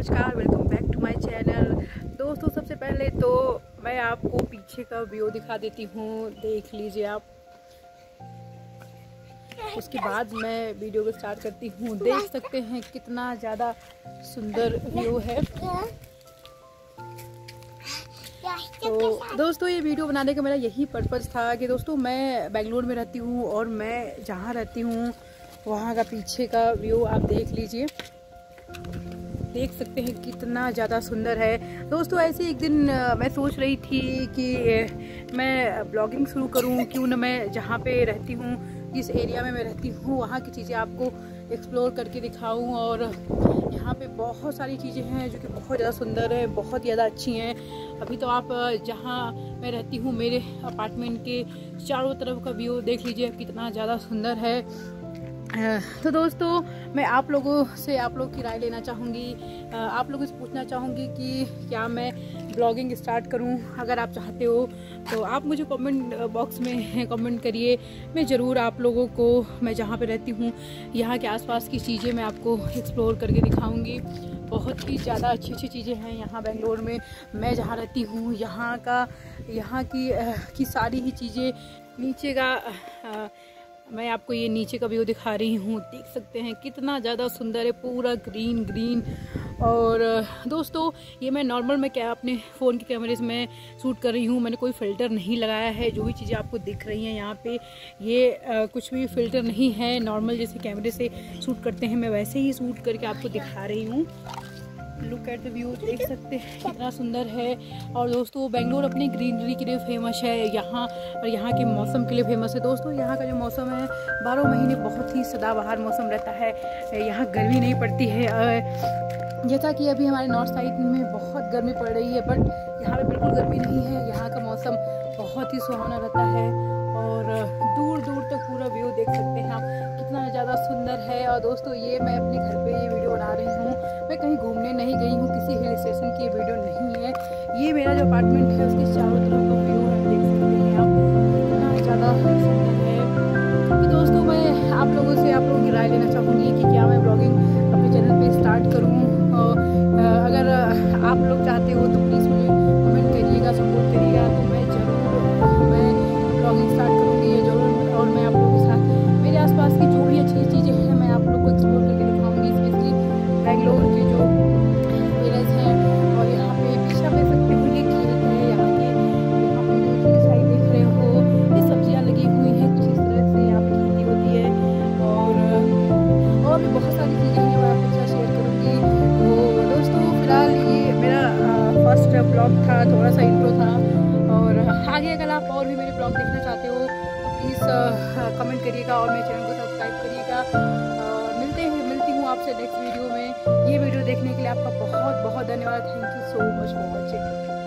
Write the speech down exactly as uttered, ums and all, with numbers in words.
नमस्कार, welcome back to my channel. दोस्तों, सबसे पहले तो मैं आपको पीछे का व्यू दिखा देती हूँ, देख लीजिए आप। उसके बाद मैं वीडियो को स्टार्ट करती हूँ। देख सकते हैं कितना ज़्यादा सुंदर व्यू है। तो दोस्तों, ये वीडियो बनाने का मेरा यही पर्पज़ था कि दोस्तों मैं बेंगलोर में रहती हूँ और मैं जहाँ रहती हूँ वहाँ का पीछे का व्यू आप देख लीजिए। देख सकते हैं कितना ज़्यादा सुंदर है। दोस्तों, ऐसे एक दिन मैं सोच रही थी कि मैं ब्लॉगिंग शुरू करूं, क्यों ना मैं जहाँ पे रहती हूँ, जिस एरिया में मैं रहती हूँ, वहाँ की चीज़ें आपको एक्सप्लोर करके दिखाऊं। और यहाँ पे बहुत सारी चीज़ें हैं जो कि बहुत ज़्यादा सुंदर है, बहुत ज़्यादा अच्छी हैं। अभी तो आप जहाँ मैं रहती हूँ, मेरे अपार्टमेंट के चारों तरफ का व्यू देख लीजिए कितना ज़्यादा सुंदर है। तो दोस्तों, मैं आप लोगों से आप लोग की राय लेना चाहूँगी, आप लोगों से पूछना चाहूँगी कि क्या मैं ब्लॉगिंग स्टार्ट करूँ। अगर आप चाहते हो तो आप मुझे कमेंट बॉक्स में कमेंट करिए। मैं ज़रूर आप लोगों को, मैं जहाँ पे रहती हूँ, यहाँ के आसपास की चीज़ें मैं आपको एक्सप्लोर करके दिखाऊँगी। बहुत ही ज़्यादा अच्छी अच्छी चीज़ें हैं यहाँ बेंगलोर में। मैं जहाँ रहती हूँ, यहाँ का यहाँ की की सारी ही चीज़ें। नीचे का आ, मैं आपको ये नीचे का व्यू दिखा रही हूँ, देख सकते हैं कितना ज़्यादा सुंदर है, पूरा ग्रीन ग्रीन। और दोस्तों, ये मैं नॉर्मल में क्या अपने फ़ोन के कैमरे से मैं शूट कर रही हूँ, मैंने कोई फ़िल्टर नहीं लगाया है। जो भी चीज़ें आपको दिख रही हैं यहाँ पे, ये आ, कुछ भी फ़िल्टर नहीं है। नॉर्मल जैसे कैमरे से शूट करते हैं, मैं वैसे ही शूट करके आपको दिखा रही हूँ। लुक एट द व्यू, देख सकते हैं कितना सुंदर है। और दोस्तों, बेंगलोर अपनी ग्रीनरी के लिए फेमस है यहाँ, और यहाँ के मौसम के लिए फेमस है। दोस्तों, यहाँ का जो मौसम है, बारह महीने बहुत ही सदाबहार मौसम रहता है। यहाँ गर्मी नहीं पड़ती है, जैसा कि अभी हमारे नॉर्थ साइड में बहुत गर्मी पड़ रही है, बट यहाँ पे बिल्कुल गर्मी नहीं है। यहाँ का मौसम बहुत ही सुहाना रहता है और दूर दूर तक पूरा व्यू देख सकते हैं आप, कितना ज़्यादा सुंदर है। और दोस्तों, ये मैं अपने घर पे ये वीडियो बना रही हूँ, मैं कहीं घूमने नहीं गई हूँ, किसी हिल स्टेशन की ये वीडियो नहीं है। ये मेरा जो अपार्टमेंट है उसके चारों तरफ का व्यू है, देख सकते हैं आप, कितना ज़्यादा सुंदर है। तो दोस्तों, मैं आप लोगों से आप लोगों की राय लेना चाहूँगी कि क्या मैं ब्लॉगिंग अपने चैनल पे स्टार्ट करूँ। और अगर आप लोग चाहते हो तो प्लीज़ मुझे कमेंट करिएगा, सपोर्ट करिएगा। तो मैं ज़रूर मैं ब्लॉगिंग स्टार्ट करूँगी ये ज़रूर। और मैं आप लोगों के साथ मेरे आसपास की जो भी अच्छी चीज़ें हैं मैं आप लोग को एक्सप्लोर करके दिखाऊँगी, स्पेशली बेंगलोर के जो एरियाज हैं। और यहाँ पे पीछे आप देख सकते हो, ये खेत है यहाँ के, यहाँ पे जो चीज़ साइड देख रहे हो, ये सब्जियाँ लगी हुई हैं, कुछ इस तरह से यहाँ पे खेती होती है। और और भी बहुत सारी चीज़ें हैं, मैं आपके साथ शेयर करूँगी। तो दोस्तों, फिलहाल ये मेरा फर्स्ट ब्लॉग था, थोड़ा सा इंट्रो था। और आगे अगर आप और भी मेरे ब्लॉग देखना चाहते हो तो प्लीज़ कमेंट करिएगा और मेरे चैनल को सब्सक्राइब करिएगा। मिलते हैं मिलती हूँ आपसे नेक्स्ट वीडियो में। ये वीडियो देखने के लिए आपका बहुत बहुत धन्यवाद। Thank you so much for watching.